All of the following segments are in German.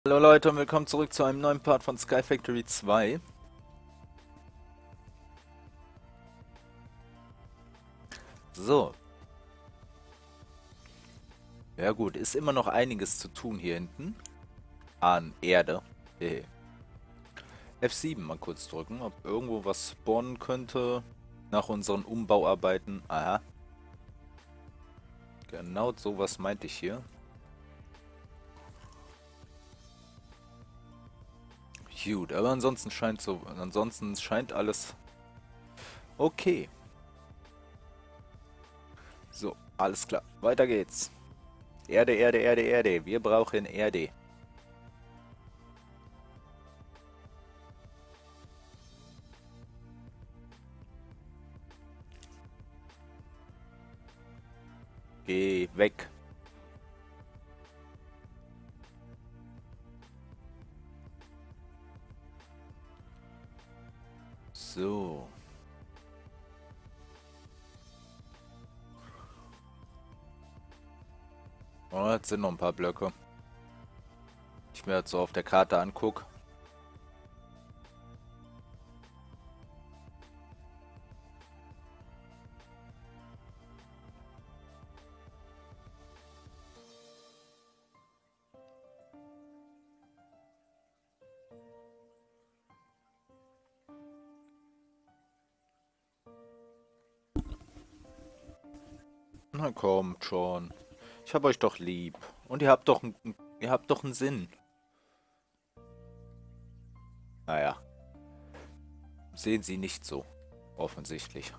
Hallo Leute und willkommen zurück zu einem neuen Part von Sky Factory 2. So, ja gut, ist immer noch einiges zu tun hier hinten an Erde. Hehe. F7 mal kurz drücken, ob irgendwo was spawnen könnte nach unseren Umbauarbeiten. Aha, genau sowas meinte ich hier. Gut, aber ansonsten scheint alles okay. So, alles klar, weiter geht's. Erde, Erde, Erde, Erde. Wir brauchen Erde. Geh weg. So. Oh, jetzt sind noch ein paar Blöcke. Ich mir jetzt so auf der Karte angucke. Na kommt schon. Ich hab euch doch lieb. Und ihr habt doch einen Sinn. Naja, sehen Sie nicht so. Offensichtlich.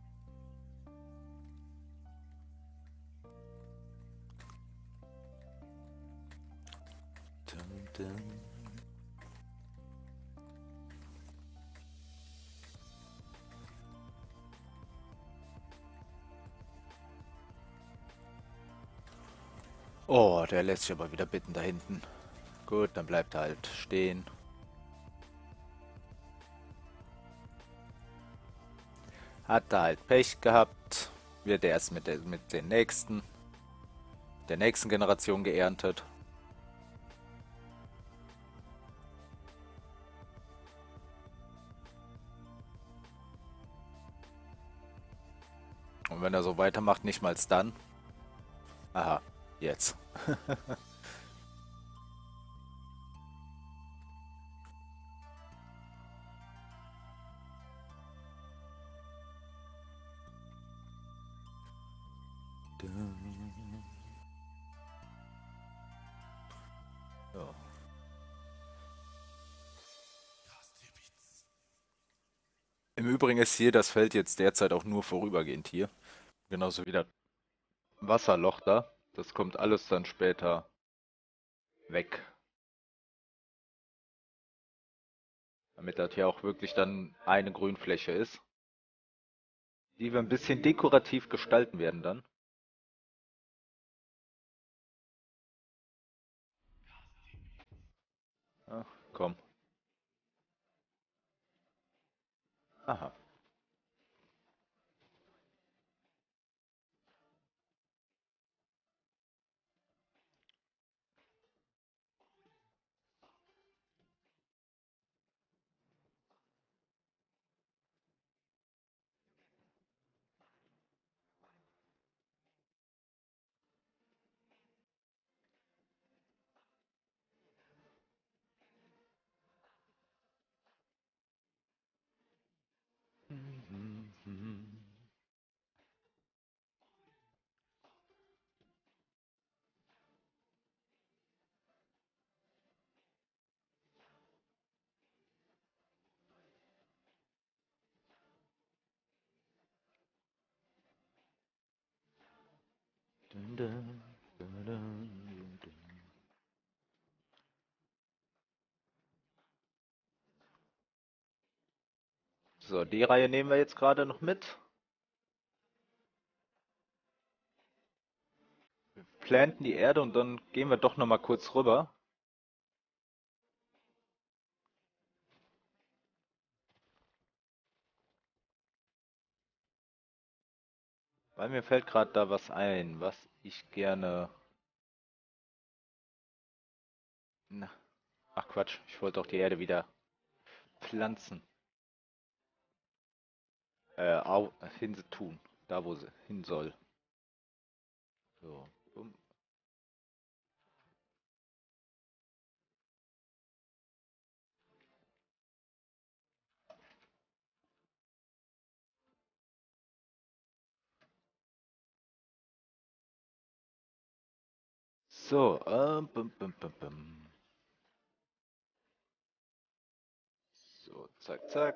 Dum, dum. Oh, der lässt sich aber wieder bitten da hinten. Gut, dann bleibt er halt stehen. Hat er halt Pech gehabt. Wird erst mit der nächsten Generation geerntet. Und wenn er so weitermacht, nicht mal dann. Aha, jetzt. So. Im Übrigen ist hier das Feld jetzt derzeit auch nur vorübergehend hier. Genauso wie das Wasserloch da. Das kommt alles dann später weg. Damit das hier auch wirklich dann eine Grünfläche ist. Die wir ein bisschen dekorativ gestalten werden dann. Ach, komm. Aha. So, die Reihe nehmen wir jetzt gerade noch mit. Planten die Erde und dann gehen wir doch noch mal kurz rüber. Weil mir fällt gerade da was ein, was ich gerne... Na. Ach Quatsch, ich wollte doch die Erde wieder pflanzen. Hin tun. Da, wo sie hin soll. So. Bumm. So, bum, bum, bum, bum. So, zack, zack.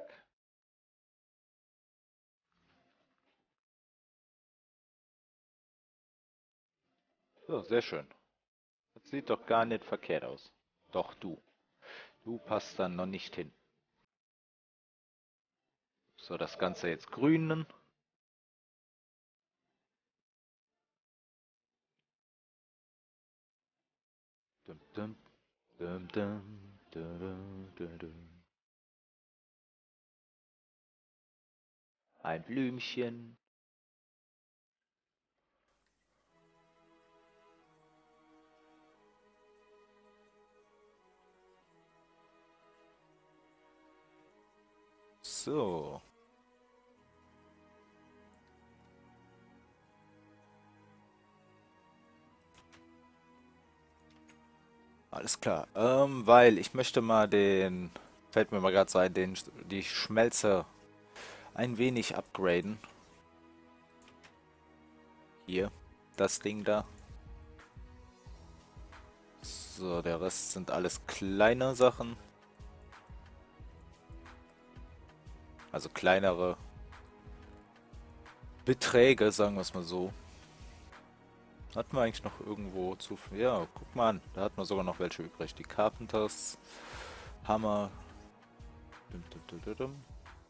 So, sehr schön. Das sieht doch gar nicht verkehrt aus. Doch, du. Du passt dann noch nicht hin. So, das Ganze jetzt grünen. Dum, dum, dum, dum, dum, dum, dum. Ein Blümchen. So. Alles klar. Weil ich möchte mal fällt mir mal gerade so ein, die Schmelze ein wenig upgraden. Hier, das Ding da. So, der Rest sind alles kleine Sachen. Also kleinere Beträge, sagen wir es mal so. Hatten wir eigentlich noch irgendwo zu viel? Ja, guck mal an. Da hatten wir sogar noch welche übrig. Die Carpenters, Hammer. Dum, dum, dum, dum, dum.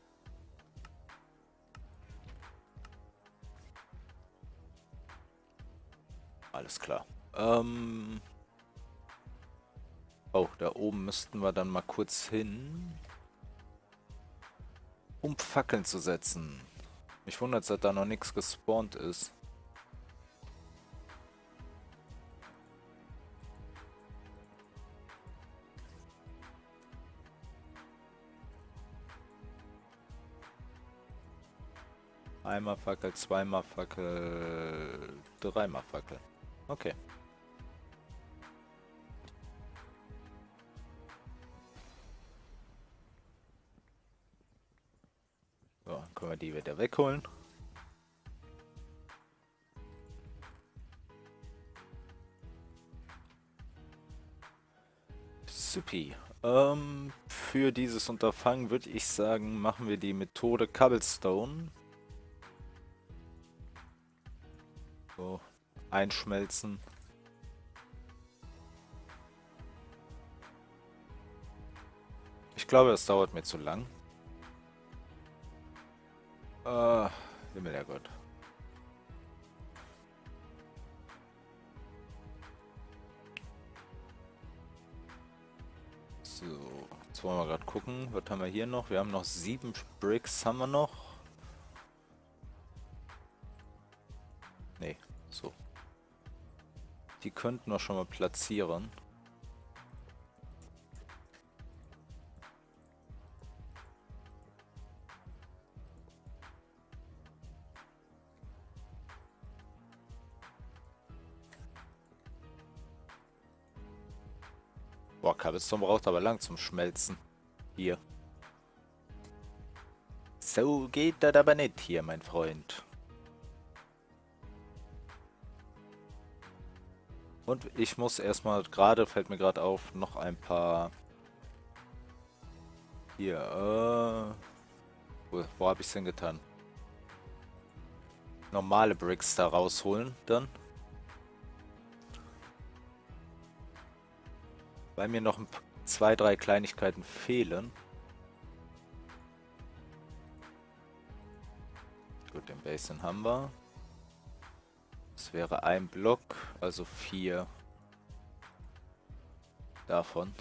Alles klar. Oh, da oben müssten wir dann mal kurz hin, um Fackeln zu setzen. Mich wundert, dass da noch nichts gespawnt ist. Einmal Fackel, zweimal Fackel, dreimal Fackel. Okay. So, dann können wir die wieder wegholen. Supi. Für dieses Unterfangen würde ich sagen, machen wir die Methode Cobblestone. So, einschmelzen. Ich glaube, das dauert mir zu lang. Himmel, Herrgott. So, jetzt wollen wir gerade gucken. Was haben wir hier noch? Wir haben noch 7 Bricks, haben wir noch. Nee, so. Die könnten wir schon mal platzieren. Boah, Cobblestone braucht aber lang zum Schmelzen. Hier. So geht das aber nicht hier, mein Freund. Und ich muss erstmal, gerade fällt mir gerade auf, noch ein paar... Hier, wo habe ich es denn getan? Normale Bricks da rausholen, dann. Weil mir noch 2, 3 Kleinigkeiten fehlen. Gut, den Basin haben wir. Das wäre ein Block, also 4 davon.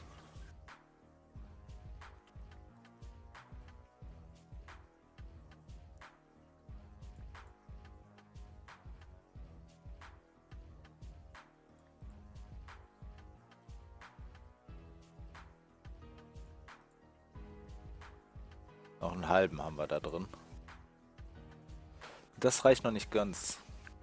Noch einen halben haben wir da drin. Das reicht noch nicht ganz.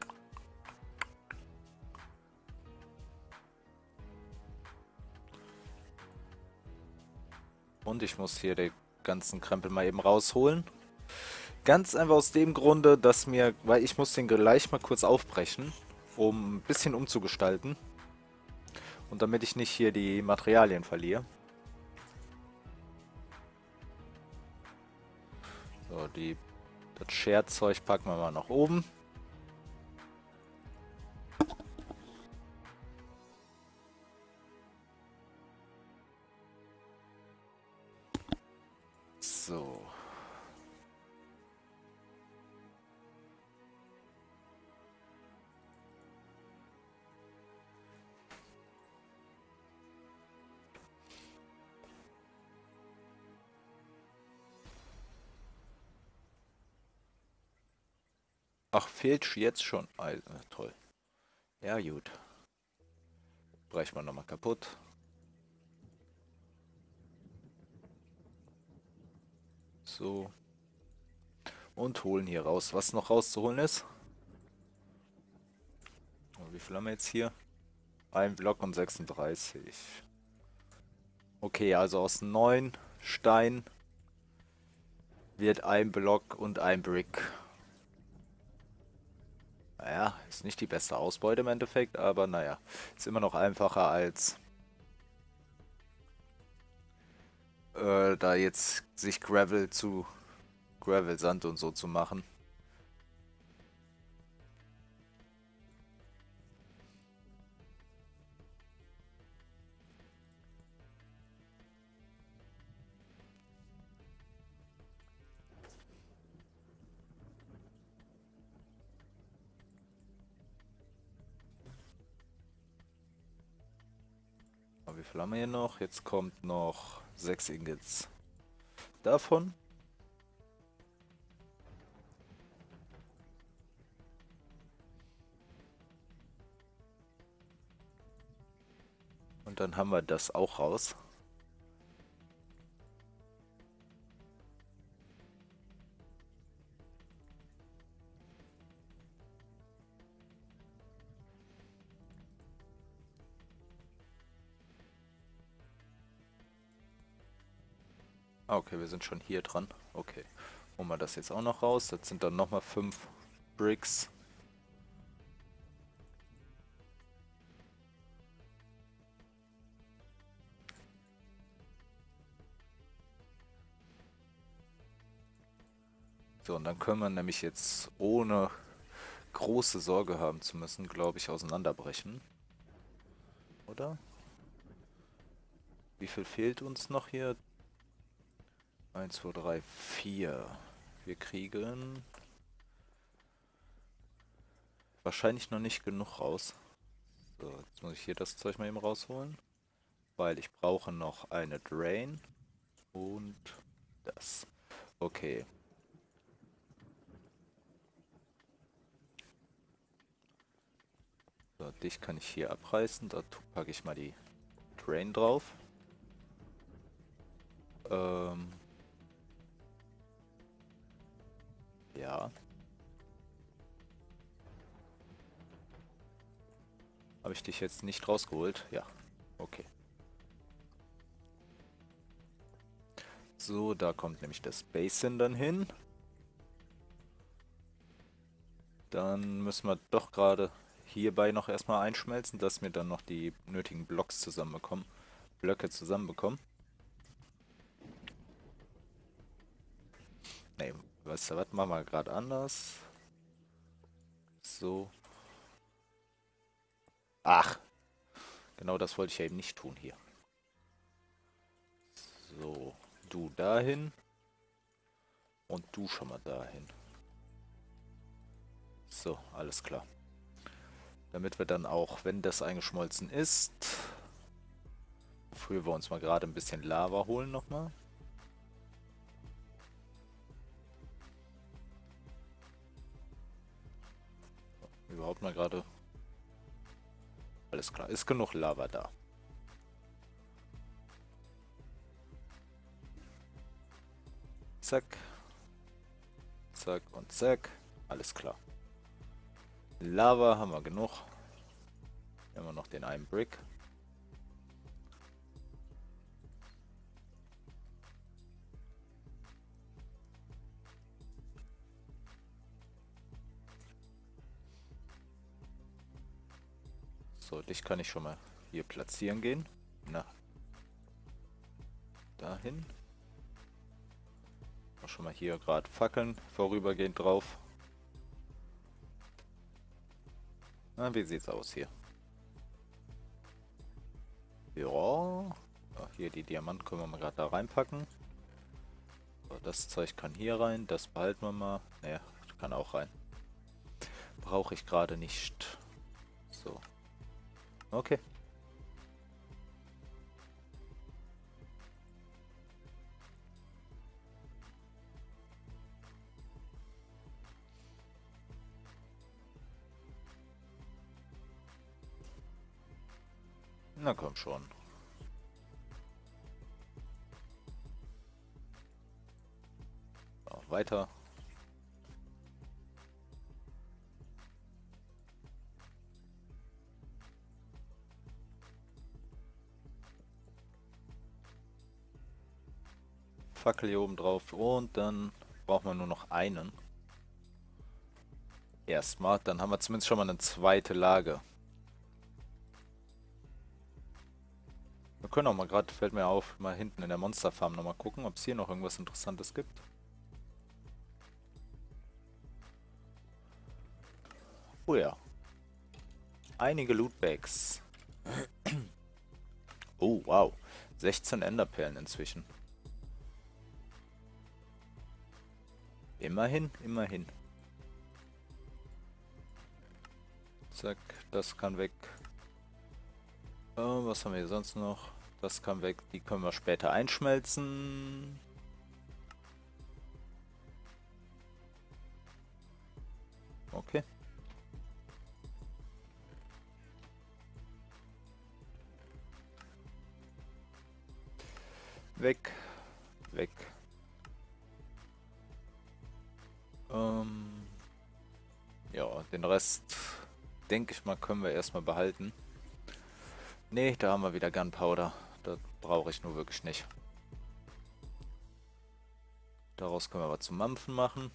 Und ich muss hier den ganzen Krempel mal eben rausholen. Ganz einfach aus dem Grunde, dass weil ich muss den gleich mal kurz aufbrechen, um ein bisschen umzugestalten. Und damit ich nicht hier die Materialien verliere. So, das Scherzeug packen wir mal nach oben. So. Ach, fehlt jetzt schon Eisen. Toll. Ja, gut. Brechen wir nochmal kaputt. So. Und holen hier raus, was noch rauszuholen ist. Wie viel haben wir jetzt hier? Ein Block und 36. Okay, also aus 9 Stein wird ein Block und ein Brick. Naja, ist nicht die beste Ausbeute im Endeffekt, aber naja, ist immer noch einfacher als da jetzt sich Gravel-Sand und so zu machen. Aber wie viel haben wir hier noch? Jetzt kommt noch 6 Ingots davon. Und dann haben wir das auch raus. Okay, wir sind schon hier dran. Okay, holen wir das jetzt auch noch raus. Das sind dann nochmal 5 Bricks. So, und dann können wir nämlich jetzt ohne große Sorge haben zu müssen, glaube ich, auseinanderbrechen. Oder? Wie viel fehlt uns noch hier? 1, 2, 3, 4. Wir kriegen wahrscheinlich noch nicht genug raus. So, jetzt muss ich hier das Zeug mal eben rausholen. Weil ich brauche noch eine Drain. Und das. Okay. So, dich kann ich hier abreißen. Da packe ich mal die Drain drauf. Ja. Habe ich dich jetzt nicht rausgeholt? Ja. Okay. So, da kommt nämlich das Basin dann hin. Dann müssen wir doch gerade hierbei noch erstmal einschmelzen, dass wir dann noch die nötigen Blöcke zusammenbekommen. Ne, weißt du was, machen wir gerade anders. So. Ach, genau das wollte ich ja eben nicht tun hier. So, du dahin. Und du schon mal dahin. So, alles klar. Damit wir dann auch, wenn das eingeschmolzen ist, wofür wir uns mal gerade ein bisschen Lava holen nochmal. Überhaupt mal gerade. Alles klar, ist genug Lava da. zack. Zack und zack. Alles klar. Lava haben wir genug. Hier haben wir noch den einen Brick. So, dich kann ich schon mal hier platzieren gehen. Na. Dahin. Auch schon mal hier gerade Fackeln vorübergehend drauf. Na, wie sieht's aus hier? Ja. Hier die Diamanten können wir mal gerade da reinpacken. So, das Zeug kann hier rein. Das behalten wir mal. Naja, kann auch rein. Brauche ich gerade nicht. So. Okay. Na komm schon. So, weiter. Fackel hier oben drauf und dann brauchen wir nur noch einen. Erstmal, dann haben wir zumindest schon mal eine zweite Lage. Wir können auch mal gerade, fällt mir auf, mal hinten in der Monsterfarm nochmal gucken, ob es hier noch irgendwas Interessantes gibt. Oh ja. Einige Lootbags. Oh, wow. 16 Enderperlen inzwischen. Immerhin, immerhin. Zack, das kann weg. Was haben wir hier sonst noch? Das kann weg. Die können wir später einschmelzen. Okay. Weg. Weg. Ja, den Rest, denke ich mal, können wir erstmal behalten. Ne, da haben wir wieder Gunpowder. Das brauche ich nur wirklich nicht. Daraus können wir aber zum Mampfen machen.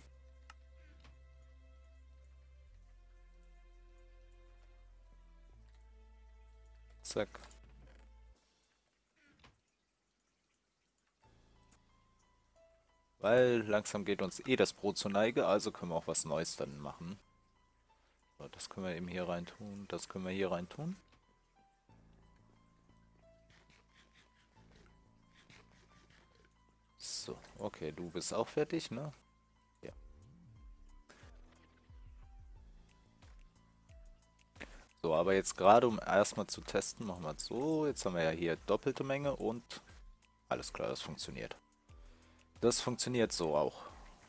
Zack. Weil langsam geht uns eh das Brot zur Neige, also können wir auch was Neues dann machen. So, das können wir eben hier rein tun, das können wir hier rein tun. So, okay, du bist auch fertig, ne? Ja. So, aber jetzt gerade, um erstmal zu testen, machen wir es so. Jetzt haben wir ja hier doppelte Menge und alles klar, das funktioniert. Das funktioniert so auch.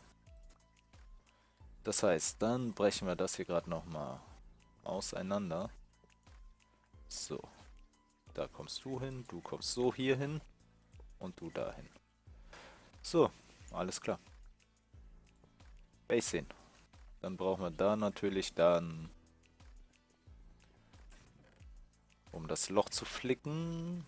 Das heißt, dann brechen wir das hier gerade nochmal auseinander. So, da kommst du kommst so hier hin und du dahin. So, alles klar. Basin. Dann brauchen wir da natürlich dann, um das Loch zu flicken.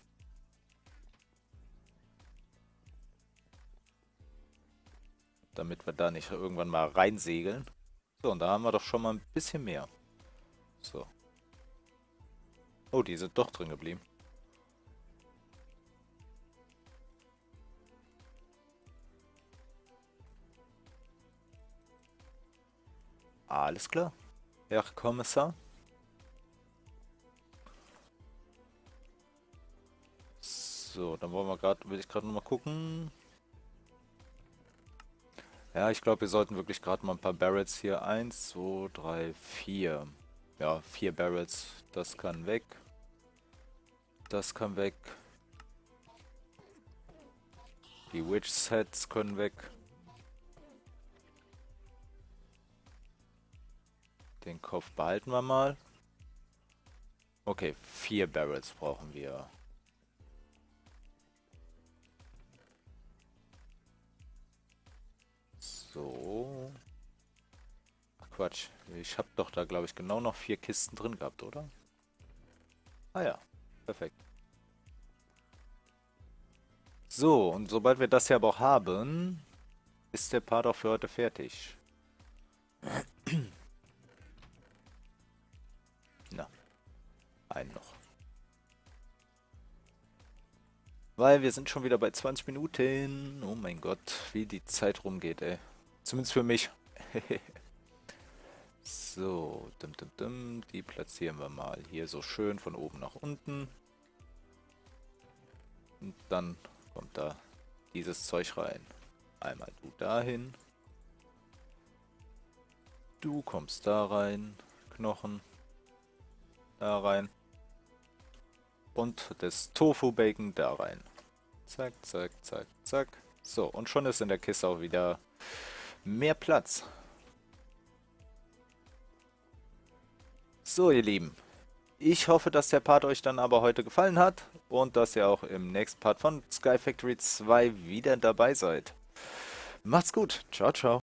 Damit wir da nicht irgendwann mal reinsegeln. So, und da haben wir doch schon mal ein bisschen mehr. So. Oh, die sind doch drin geblieben. Alles klar. Herr Kommissar. So, dann will ich gerade noch mal gucken. Ja, ich glaube, wir sollten wirklich gerade mal ein paar Barrels hier. 1, 2, 3, 4. Ja, 4 Barrels. Das kann weg. Das kann weg. Die Witch Sets können weg. Den Kopf behalten wir mal. Okay, 4 Barrels brauchen wir. Quatsch. Ich habe doch da, glaube ich, genau noch 4 Kisten drin gehabt, oder? Ah ja, perfekt. So, und sobald wir das hier aber auch haben, ist der Part auch für heute fertig. Na, einen noch. Weil wir sind schon wieder bei 20 Minuten. Oh mein Gott, wie die Zeit rumgeht, ey. Zumindest für mich. So, die platzieren wir mal hier so schön von oben nach unten. Und dann kommt da dieses Zeug rein. Einmal du dahin. Du kommst da rein. Knochen. Da rein. Und das Tofu-Bacon da rein. Zack, zack, zack, zack. So, und schon ist in der Kiste auch wieder mehr Platz. So, ihr Lieben. Ich hoffe, dass der Part euch dann aber heute gefallen hat und dass ihr auch im nächsten Part von Sky Factory 2 wieder dabei seid. Macht's gut. Ciao, ciao.